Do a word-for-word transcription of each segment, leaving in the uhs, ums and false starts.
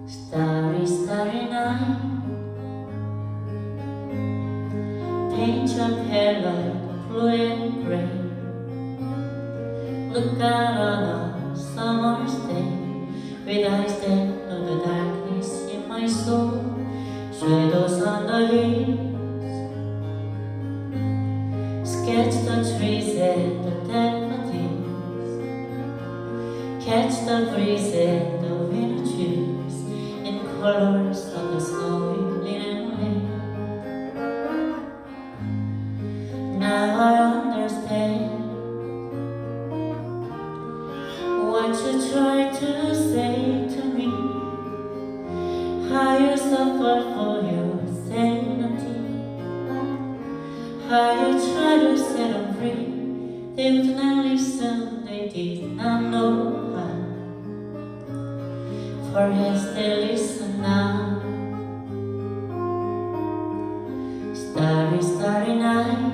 Starry, starry night, paint your hair like blue and gray. Look out on a summer's day with eyes that know the darkness in my soul. Shadows on the hills, sketch the trees and the daffodils, catch the breeze and the winter trees in colors of the snowy linen lake. Now I understand what you tried to say to me, how you suffer for your sanity, how you try to set them free. They would not listen, they did not know how. Perhaps they listen now. Starry, starry night,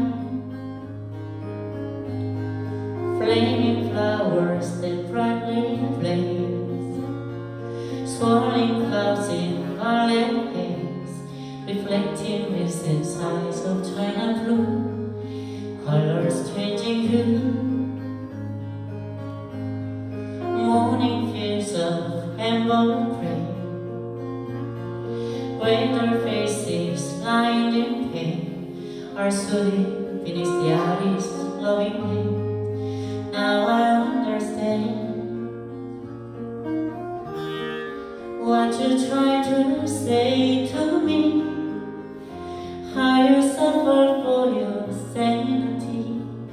flaming flowers that brightly blaze, swirling clouds in violet haze, reflecting Vincent's eyes of china blue, colors changing hue, morning fields of amber gray, when their faces lined in pain are soothing beneath the artist's loving hand. Now I understand what you tried to say to me, how you suffer for your sanity,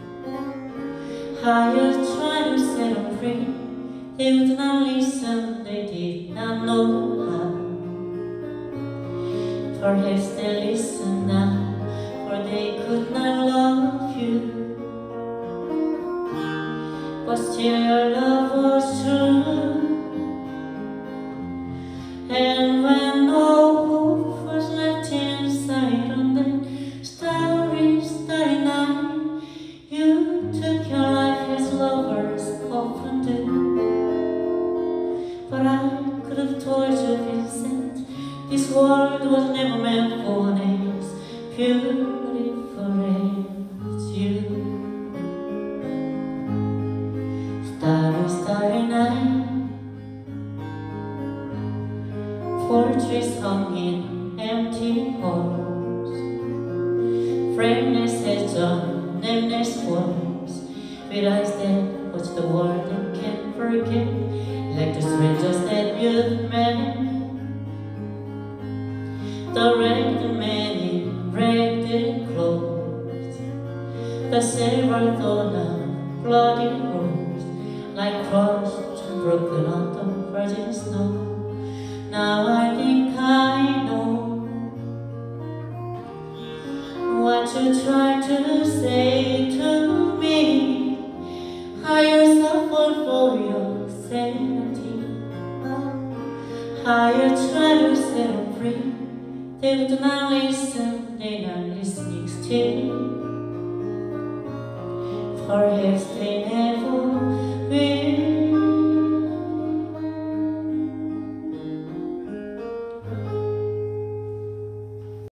how you try to set them free. They would not listen, they did not know how. Perhaps they listen now, for they could not love you, but still your love was true. And when no hope was left inside on that starry, starry night, you took your life as lovers often do. But I could have told you, Vincent, this world was never meant for one as beautiful as you. Starry, starry night, portraits hung in empty halls, frameless heads on nameless walls, with eyes that watch the world and can't forget, like the strangers that you've met. The ragged man in ragged clothes, the silver thorn of bloody rose, like crushed and broken on the virgin snow. Now I think I know what you tried to say to me, how you suffered for your sanity, how you try to set them free. They would not listen, they're not listening still. Perhaps they never